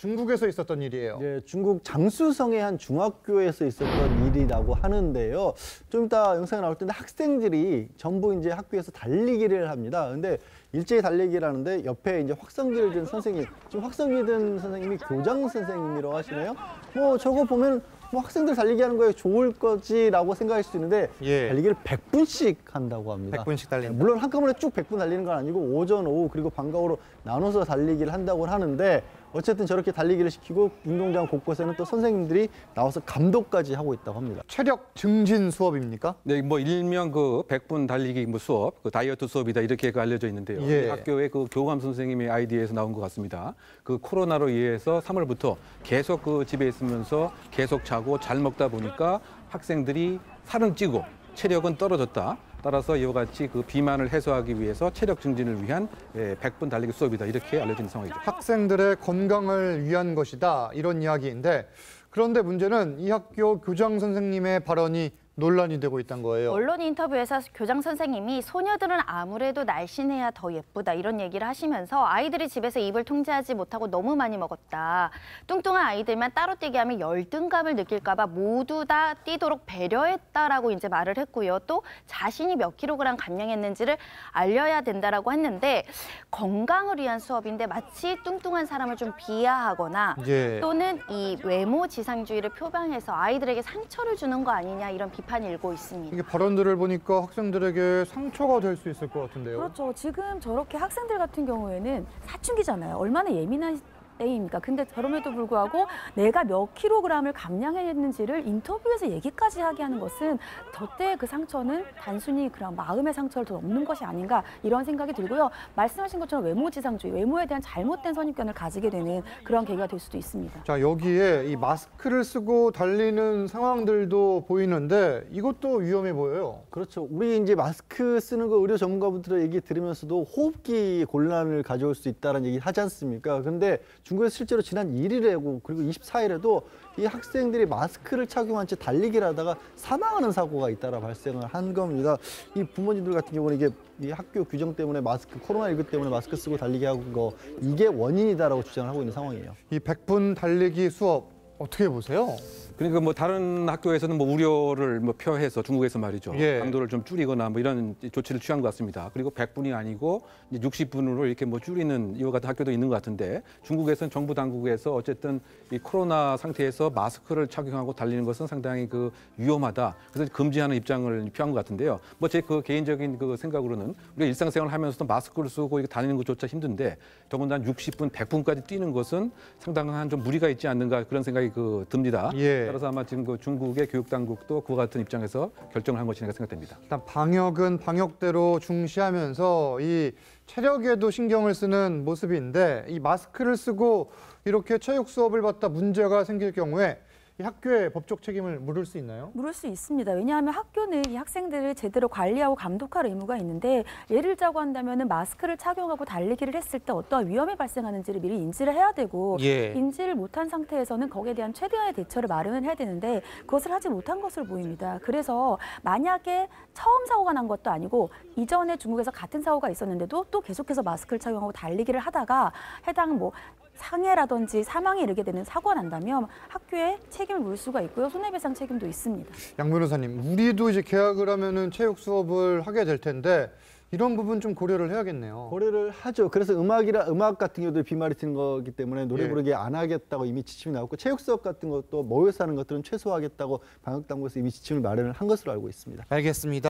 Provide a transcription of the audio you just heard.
중국에서 있었던 일이에요. 네, 중국 장쑤성의 한 중학교에서 있었던 일이라고 하는데요. 좀 이따 영상이 나올 텐데 학생들이 전부 이제 학교에서 달리기를 합니다. 근데 일제히 달리기를 하는데 옆에 이제 확성기를 든 선생님, 지금 확성기 든 선생님이 교장 선생님이라고 하시네요. 뭐 저거 보면 뭐 학생들 달리기 하는 거에 좋을 거지라고 생각할 수 있는데 달리기를 100분씩 한다고 합니다. 100분씩 달린다. 물론 한꺼번에 쭉 100분 달리는 건 아니고 오전, 오후 그리고 방과 후로 나눠서 달리기를 한다고 하는데 어쨌든 저렇게 달리기를 시키고 운동장 곳곳에는 또 선생님들이 나와서 감독까지 하고 있다고 합니다. 체력 증진 수업입니까? 네, 뭐 일명 그 100분 달리기 뭐 수업, 그 다이어트 수업이다 이렇게 알려져 있는데요. 예. 학교의 그 교감 선생님의 아이디어에서 나온 것 같습니다. 그 코로나로 인해서 3월부터 계속 그 집에 있으면서 계속 자고 잘 먹다 보니까 학생들이 살은 찌고 체력은 떨어졌다. 따라서 이와 같이 그 비만을 해소하기 위해서 체력 증진을 위한 100분 달리기 수업이다 이렇게 알려진 상황이죠. 학생들의 건강을 위한 것이다 이런 이야기인데 그런데 문제는 이 학교 교장 선생님의 발언이 논란이 되고 있다는 거예요. 언론 인터뷰에서 교장 선생님이 소녀들은 아무래도 날씬해야 더 예쁘다 이런 얘기를 하시면서 아이들이 집에서 입을 통제하지 못하고 너무 많이 먹었다. 뚱뚱한 아이들만 따로 뛰게 하면 열등감을 느낄까 봐 모두 다 뛰도록 배려했다라고 이제 말을 했고요. 또 자신이 몇 킬로그램 감량했는지를 알려야 된다라고 했는데 건강을 위한 수업인데 마치 뚱뚱한 사람을 좀 비하하거나 또는 이 외모 지상주의를 표방해서 아이들에게 상처를 주는 거 아니냐 이런 비판이 일고 있습니다. 이게 발언들을 보니까 학생들에게 상처가 될 수 있을 것 같은데요. 그렇죠. 지금 저렇게 학생들 같은 경우에는 사춘기잖아요. 얼마나 예민한 때입니까? 근데 그럼에도 불구하고 내가 몇 킬로그램을 감량했는지를 인터뷰에서 얘기까지 하게 하는 것은 저때의 그 상처는 단순히 그런 마음의 상처를 더 넘는 것이 아닌가 이런 생각이 들고요. 말씀하신 것처럼 외모지상주의, 외모에 대한 잘못된 선입견을 가지게 되는 그런 계기가 될 수도 있습니다. 자, 여기에 이 마스크를 쓰고 달리는 상황들도 보이는데 이것도 위험해 보여요. 그렇죠. 우리 이제 마스크 쓰는 거 의료 전문가분들의 얘기 들으면서도 호흡기 곤란을 가져올 수 있다는 얘기 하지 않습니까? 근데 중국에서 실제로 지난 1일에고 그리고 24일에도 이 학생들이 마스크를 착용한 채 달리기를 하다가 사망하는 사고가 잇따라 발생을 한 겁니다. 이 부모님들 같은 경우는 이게 이 학교 규정 때문에 마스크, 코로나19 때문에 마스크 쓰고 달리기 하는 거 이게 원인이다라고 주장을 하고 있는 상황이에요. 이 100분 달리기 수업 어떻게 보세요? 그러니까 뭐 다른 학교에서는 뭐 우려를 뭐 표해서 중국에서 말이죠. 강도를 좀 줄이거나 뭐 이런 조치를 취한 것 같습니다. 그리고 100분이 아니고 이제 60분으로 이렇게 뭐 줄이는 이와 같은 학교도 있는 것 같은데 중국에서는 정부 당국에서 어쨌든 이 코로나 상태에서 마스크를 착용하고 달리는 것은 상당히 그 위험하다. 그래서 금지하는 입장을 표한 것 같은데요. 뭐 제 그 개인적인 그 생각으로는 우리가 일상생활을 하면서도 마스크를 쓰고 이렇게 다니는 것조차 힘든데 더군다나 60분, 100분까지 뛰는 것은 상당한 좀 무리가 있지 않는가 그런 생각이 그 듭니다. 따라서 아마 지금 그 중국의 교육 당국도 그와 같은 입장에서 결정을 한 것이라고 생각됩니다. 일단 방역은 방역대로 중시하면서 이 체력에도 신경을 쓰는 모습인데 이 마스크를 쓰고 이렇게 체육 수업을 받다 문제가 생길 경우에 이 학교에 법적 책임을 물을 수 있나요? 물을 수 있습니다. 왜냐하면 학교는 이 학생들을 제대로 관리하고 감독할 의무가 있는데 예를 들자고 한다면 마스크를 착용하고 달리기를 했을 때 어떠한 위험이 발생하는지를 미리 인지를 해야 되고 인지를 못한 상태에서는 거기에 대한 최대한의 대처를 마련을 해야 되는데 그것을 하지 못한 것으로 보입니다. 그래서 만약에 처음 사고가 난 것도 아니고 이전에 중국에서 같은 사고가 있었는데도 또 계속해서 마스크를 착용하고 달리기를 하다가 해당 뭐 상해라든지 사망에 이르게 되는 사고가 난다면 학교에 책임을 물 수가 있고요. 손해배상 책임도 있습니다. 양 변호사님, 우리도 이제 개학을 하면은 체육 수업을 하게 될 텐데 이런 부분 좀 고려를 해야겠네요. 고려를 하죠. 그래서 음악 같은 경우도 비말이 튀는 거기 때문에 노래 부르기 안 하겠다고 이미 지침이 나왔고 체육 수업 같은 것도 모여서 하는 것들은 최소화하겠다고 방역 당국에서 이미 지침을 마련을 한 것으로 알고 있습니다. 알겠습니다.